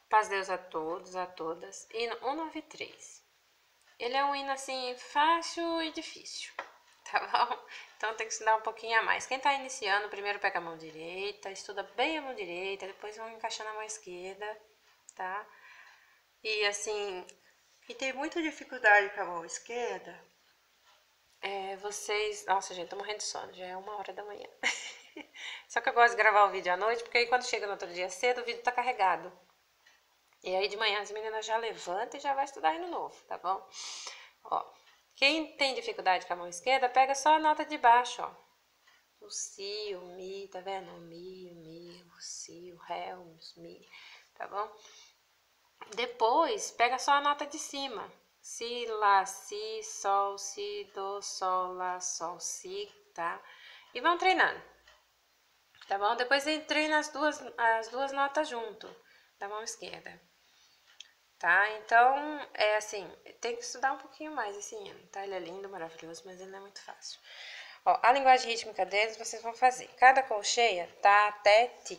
Paz de Deus a todos, a todas. Hino 193. Ele é um hino assim fácil e difícil, tá bom? Então tem que estudar um pouquinho a mais. Quem tá iniciando, primeiro pega a mão direita, estuda bem a mão direita, depois vão encaixando a mão esquerda, tá? E assim, quem tem muita dificuldade com a mão esquerda, vocês... Nossa, gente, tô morrendo de sono, já é 1h da manhã. Só que eu gosto de gravar o vídeo à noite, porque aí quando chega no outro dia cedo, o vídeo tá carregado. E aí de manhã as meninas já levantam e já vai estudar hino novo, tá bom? Ó, quem tem dificuldade com a mão esquerda, pega só a nota de baixo, ó. O si, o mi, tá vendo? O mi, o si, o ré, o mi, tá bom? Depois, pega só a nota de cima. Si, lá, si, sol, si, do, sol, lá, sol, si, tá? E vão treinando, tá bom? Depois treina as duas notas junto, da mão esquerda. Tá? Então, é assim, tem que estudar um pouquinho mais esse hino, tá? Ele é lindo, maravilhoso, mas ele não é muito fácil. Ó, a linguagem rítmica deles vocês vão fazer. Cada colcheia, tá, até, ti.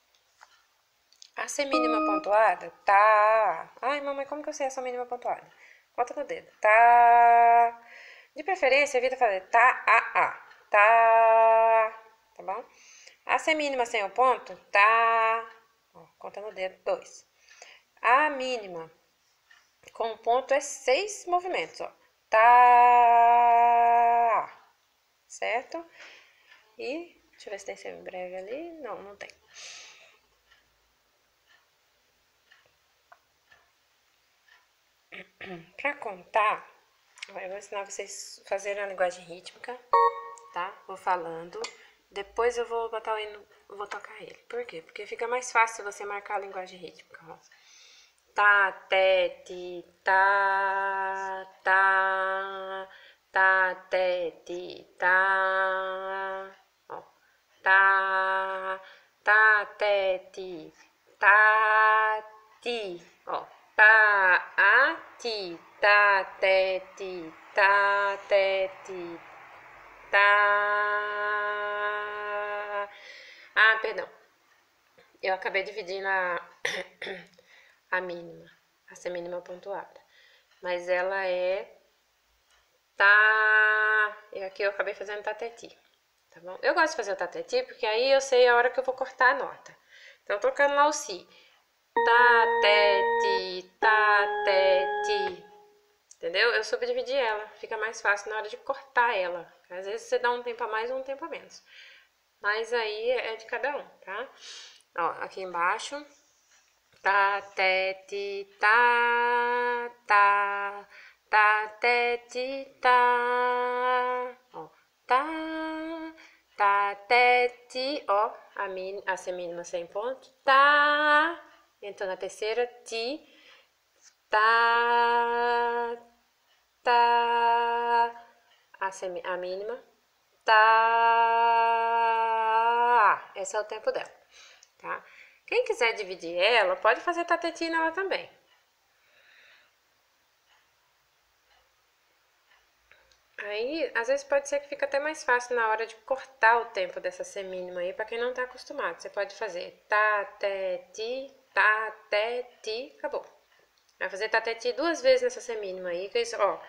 A semínima pontuada, tá. Ai, mamãe, como que eu sei essa mínima pontuada? Bota no dedo. Tá. De preferência, evita fazer tá, a. Tá. Tá bom? A semínima sem o ponto, tá. Ó, conta no dedo, 2. A mínima com o ponto é 6 movimentos, ó. Tá. Certo? E, deixa eu ver se tem semibreve ali. Não, não tem. Pra contar, eu vou ensinar vocês a fazerem a linguagem rítmica, tá? Vou falando. Depois eu vou botar o hino, vou tocar ele. Por quê? Porque fica mais fácil você marcar a linguagem rítmica, ó. Tá, té, ti, tá, tá, tá, té, ti, tá, ó, tá, tá, té, ti, tá, ti, ó, tá, a, ti, tá, té, ti, tá, té, ti, tá. Ah, perdão. Eu acabei dividindo a mínima, a semínima pontuada. Mas ela é tá. E aqui eu acabei fazendo tateti, tá bom? Eu gosto de fazer o tateti porque aí eu sei a hora que eu vou cortar a nota. Então, tocando lá o si. Tateti, tateti. Entendeu? Eu subdividi ela. Fica mais fácil na hora de cortar ela. Às vezes você dá um tempo a mais ou um tempo a menos. Mas aí é de cada um, tá? Ó, aqui embaixo. Tá, té, ti, tá, tá, tá, té, ti, tá, ó, tá, tá, té, ti, ó, a semínima sem ponto, tá, entrou na terceira, ti, tá, tá, a mínima, tá, esse é o tempo dela, tá? Quem quiser dividir ela, pode fazer tateti nela também. Aí, às vezes pode ser que fique até mais fácil na hora de cortar o tempo dessa semínima aí, pra quem não tá acostumado. Você pode fazer tateti, acabou. Vai fazer tateti 2 vezes nessa semínima aí, que é isso, ó.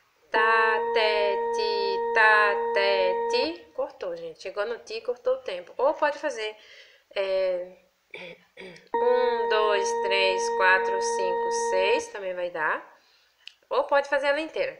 Tateti, cortou, gente. Chegou no ti, cortou o tempo. Ou pode fazer 1, 2, 3, 4, 5, 6, também vai dar. Ou pode fazer ela inteira.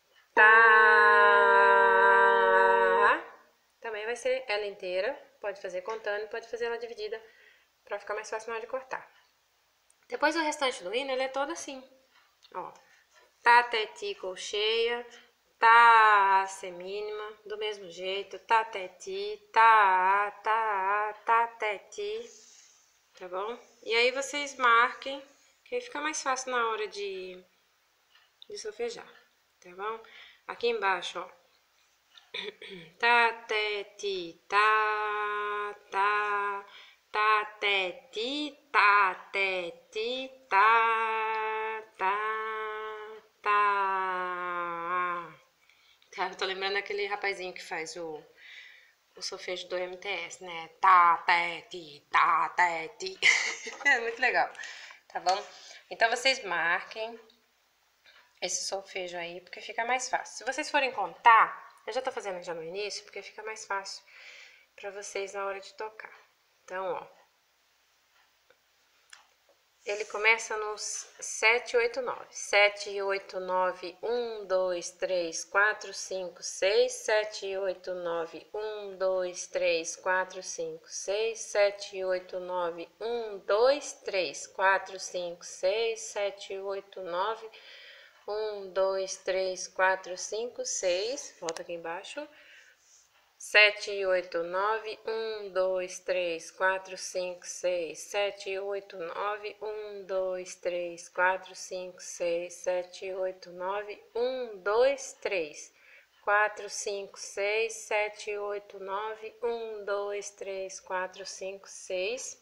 Tá. Também vai ser ela inteira. Pode fazer contando, pode fazer ela dividida pra ficar mais fácil na hora de cortar. Depois o restante do hino, ele é todo assim. Ó. Tá, teti, colcheia. Tá, semínima. Do mesmo jeito. Tá, teti. Tá, teti. Tá bom? E aí vocês marquem, que aí fica mais fácil na hora de solfejar, tá bom? Aqui embaixo, ó. Tá, té, ti, tá, tá, tá, té, ti, tá, té, ti, tá, tá, tá. Tá, eu tô lembrando daquele rapazinho que faz o solfejo do MTS, né? Tá, té, ti, tá, té, ti. É muito legal. tá bom? Então, vocês marquem esse solfejo aí, porque fica mais fácil. Se vocês forem contar, eu já tô fazendo já no início, porque fica mais fácil pra vocês na hora de tocar. Então, ó, ele começa nos 7, 8, 9. 7, 8, 9, 1, 2, 3, 4, 5, 6. 7, 8, 9, 1, 2, 3, 4, 5, 6. 7, 8, 9, 1, 2, 3, 4, 5, 6. 7, 8, 9, 1, 2, 3, 4, 5, 6. Volta aqui embaixo. 7, 8, 9, 1, 2, 3, 4, 5, 6. 7, 8, 9, 1, 2, 3, 4, 5, 6. 7, 8, 9, 1, 2, 3, 4, 5, 6. 7, 8, 9, 1, 2, 3, 4, 5, 6.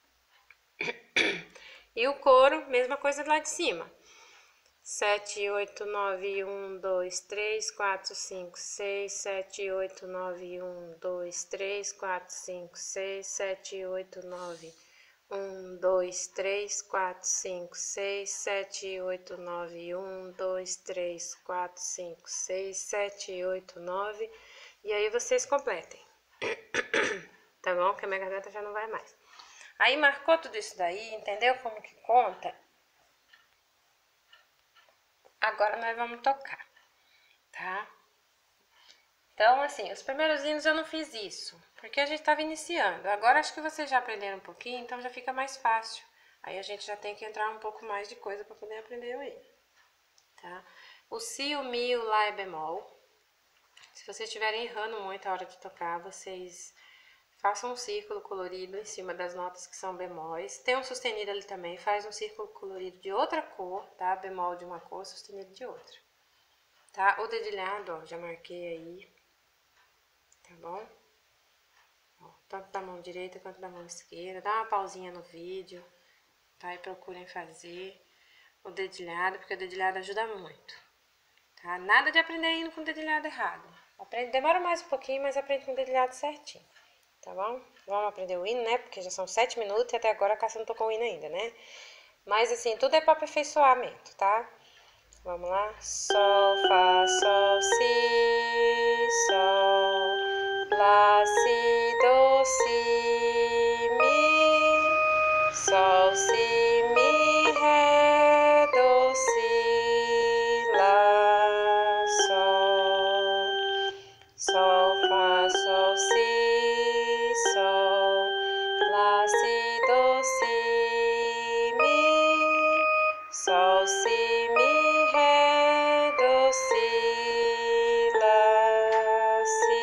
E o coro, mesma coisa lá de cima. 7, 8, 9, 1, 2, 3, 4, 5, 6. 7, 8, 9, 1, 2, 3, 4, 5, 6. 7, 8, 9, 1, 2, 3, 4, 5, 6. 7, 8, 9, 1, 2, 3, 4, 5, 6. 7, 8, 9. E aí vocês completem. Tá bom? Que a minha garganta já não vai mais. Aí marcou tudo isso daí, entendeu como que conta? Agora nós vamos tocar, tá? Então, assim, os primeiros hinos eu não fiz isso, porque a gente estava iniciando. Agora acho que vocês já aprenderam um pouquinho, então já fica mais fácil. Aí a gente já tem que entrar um pouco mais de coisa para poder aprender o hino, tá? O si, o mi, o lá é bemol. Se vocês estiverem errando muito a hora de tocar, vocês façam um círculo colorido em cima das notas que são bemóis. Tem um sustenido ali também, faz um círculo colorido de outra cor, tá? Bemol de uma cor, sustenido de outra. Tá? O dedilhado, ó, já marquei aí, tá bom? Ó, tanto da mão direita quanto da mão esquerda. Dá uma pausinha no vídeo, tá? E procurem fazer o dedilhado, porque o dedilhado ajuda muito, tá? Nada de aprender indo com o dedilhado errado. Demora mais um pouquinho, mas aprende com o dedilhado certinho, tá bom? Vamos aprender o hino, né? Porque já são 7 minutos e até agora a Cássia não tocou o hino ainda, né? Mas assim, tudo é para aperfeiçoamento, tá? Vamos lá? Sol, Fá, Sol, Si, Sol, Lá, Si, Do, Si, Mi, Sol, Si, Mi, Ré, Do, Si, Lá, Sol, Sol, Fá, Sol, Si, Sol, Lá, Si, Do, Si, Mi, Sol, Si, Mi, Ré, Do, Si, Lá,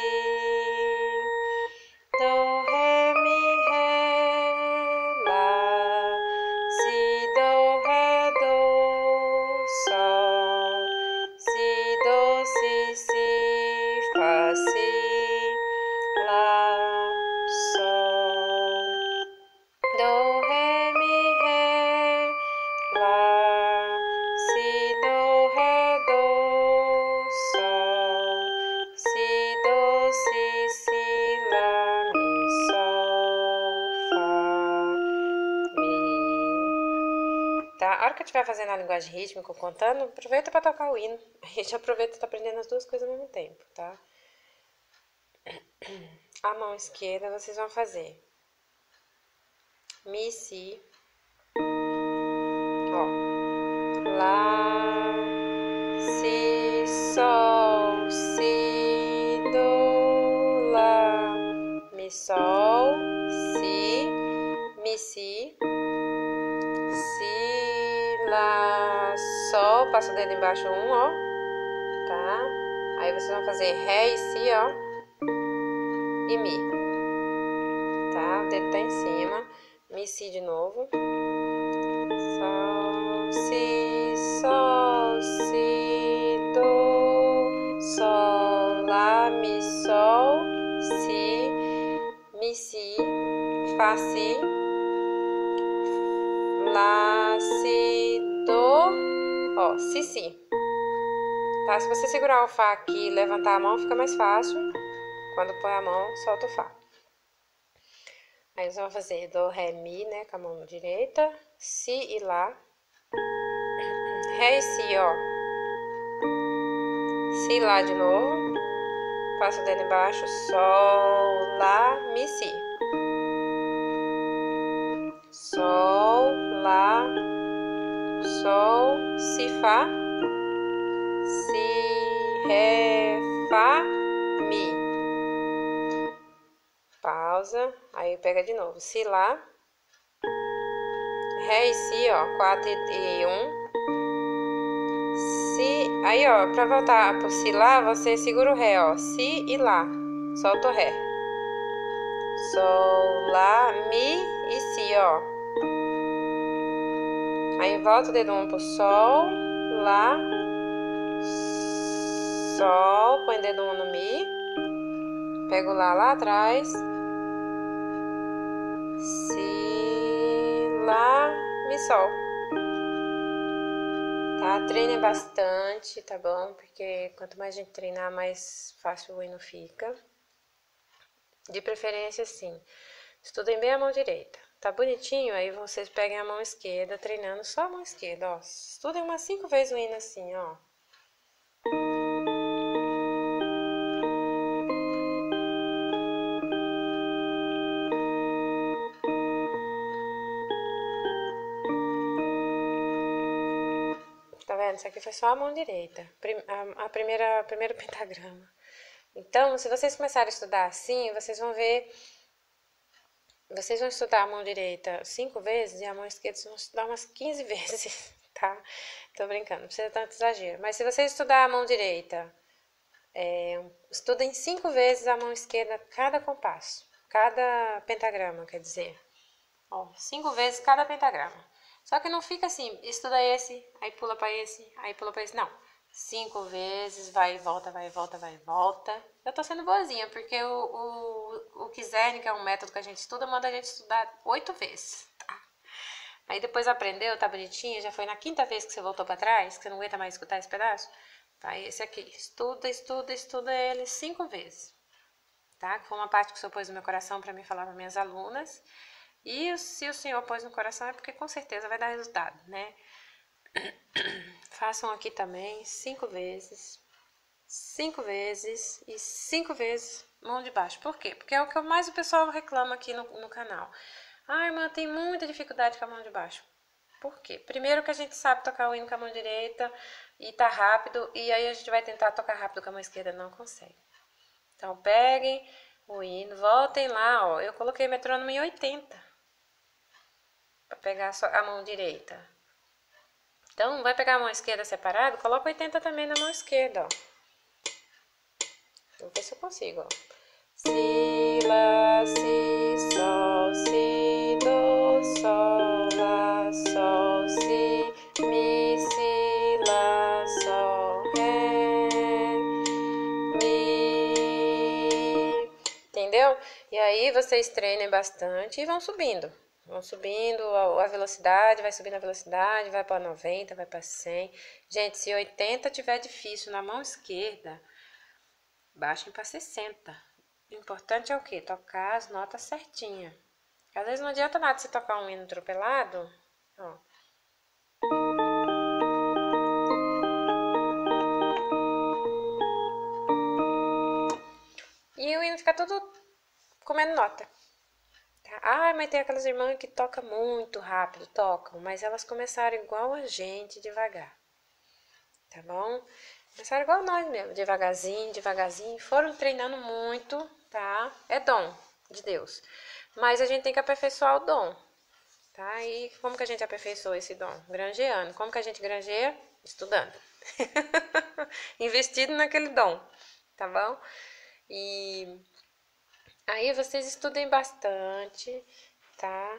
Si, Do, Ré, Mi, Ré, Lá, Si, Do, Ré, Do, Sol, Si, Do, Si, Fá, Si, Lá, Sol, Do, Ré, Mi, Ré, Lá, Si, Do, Ré, Do, Sol, Si, Do, Si, Lá, Mi, Sol, Fá, Mi. Tá? A hora que eu estiver fazendo a linguagem rítmica, contando, aproveita para tocar o hino. A gente aproveita e tá aprendendo as duas coisas ao mesmo tempo, tá? A mão esquerda vocês vão fazer Mi, Si, ó, Lá, Si, Sol, Si, Do, Lá, Mi, Sol, Si, Mi, Si, Si, Lá, Sol, passa o dedo embaixo ó, tá? Aí vocês vão fazer Ré e Si, ó, e Mi, tá? O dedo tá em cima, Mi, Si de novo, Sol, Si, Do, Sol, Lá, Mi, Sol, Si, Mi, Si, Fá, Si, Lá, Si, Do, ó, Si, Si. Tá? Se você segurar o Fá aqui e levantar a mão, fica mais fácil. Quando põe a mão, solta o Fá. Aí você vai fazer do, ré, mi, né, com a mão direita, si e lá. Ré e si, ó. Si, lá de novo. Passa o dedo embaixo, sol, lá, mi, si. Sol, lá, sol, si, fá. Si, ré, fá, mi. Pausa, aí pega de novo. Si, lá. Ré e si, ó. 4 e 1. Si, aí, ó, pra voltar pro si, lá, você segura o ré, ó. Si e lá. Solta o ré. Sol, lá, mi e si, ó. Aí volta o dedo 1 pro sol, lá, sol, põe o dedo 1 no mi. Pega o lá atrás. Si, lá, mi, sol. Tá? Treinem bastante, tá bom? Porque quanto mais a gente treinar, mais fácil o hino fica. De preferência, sim. Estudem bem a mão direita. Tá bonitinho? Aí vocês peguem a mão esquerda, treinando só a mão esquerda, ó. Estudem umas 5 vezes o hino assim, ó. Tá vendo? Isso aqui foi só a mão direita. Primeiro pentagrama. Então, se vocês começarem a estudar assim, vocês vão ver. Vocês vão estudar a mão direita 5 vezes e a mão esquerda vocês vão estudar umas 15 vezes, tá? Tô brincando, não precisa tanto exagero. Mas se vocês estudar a mão direita, estudem 5 vezes a mão esquerda cada compasso, cada pentagrama, quer dizer. Ó, 5 vezes cada pentagrama. Só que não fica assim, estuda esse, aí pula pra esse, aí pula pra esse. Não. 5 vezes, vai e volta, vai e volta, vai e volta. Eu tô sendo boazinha, porque o Kizerne, que é um método que a gente estuda, manda a gente estudar 8 vezes, tá? Aí depois aprendeu, tá bonitinho, já foi na 5ª vez que você voltou pra trás, que você não aguenta mais escutar esse pedaço. Tá, esse aqui, estuda ele 5 vezes, tá? Que foi uma parte que o senhor pôs no meu coração pra mim falar para minhas alunas. E se o senhor pôs no coração é porque com certeza vai dar resultado, né? Façam aqui também 5 vezes, 5 vezes e 5 vezes mão de baixo. Por quê? Porque é o que mais o pessoal reclama aqui no canal. Ah, irmã, tem muita dificuldade com a mão de baixo. Por quê? Primeiro que a gente sabe tocar o hino com a mão direita e tá rápido, e aí a gente vai tentar tocar rápido com a mão esquerda, não consegue. Então peguem o hino, voltem lá, ó. Eu coloquei o metrônomo em 80. Para pegar a mão direita. Então, vai pegar a mão esquerda separado, coloca 80 também na mão esquerda, ó. Vou ver se eu consigo, ó. Si, lá, si, sol, si, do, sol, lá, sol, si, mi, si, lá, sol, ré, mi. Entendeu? E aí vocês treinem bastante e vão subindo. Vão subindo a velocidade, vai subindo a velocidade, vai para 90, vai para 100. Gente, se 80 tiver difícil na mão esquerda, baixem para 60. O importante é o quê? Tocar as notas certinhas. Às vezes não adianta nada você tocar um hino atropelado, ó. E o hino fica tudo comendo nota. Ah, mas tem aquelas irmãs que tocam muito rápido, tocam, mas elas começaram igual a gente, devagar, tá bom? Começaram igual nós mesmo, devagarzinho, foram treinando muito, tá? É dom de Deus, mas a gente tem que aperfeiçoar o dom, tá? E como que a gente aperfeiçoa esse dom? Granjeando. Como que a gente granjeia? Estudando. Investido naquele dom, tá bom? E aí vocês estudem bastante, tá?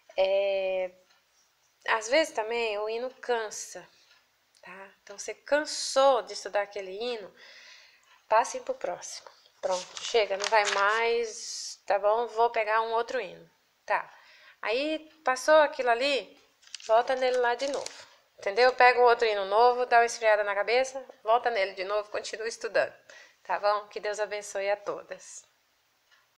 Às vezes também o hino cansa, tá? Então você cansou de estudar aquele hino, passem pro próximo. Pronto, chega, não vai mais, tá bom? Vou pegar um outro hino, tá? Aí passou aquilo ali, volta nele lá de novo, entendeu? Pega um outro hino novo, dá uma esfriada na cabeça, volta nele de novo, continua estudando, tá bom? Que Deus abençoe a todas.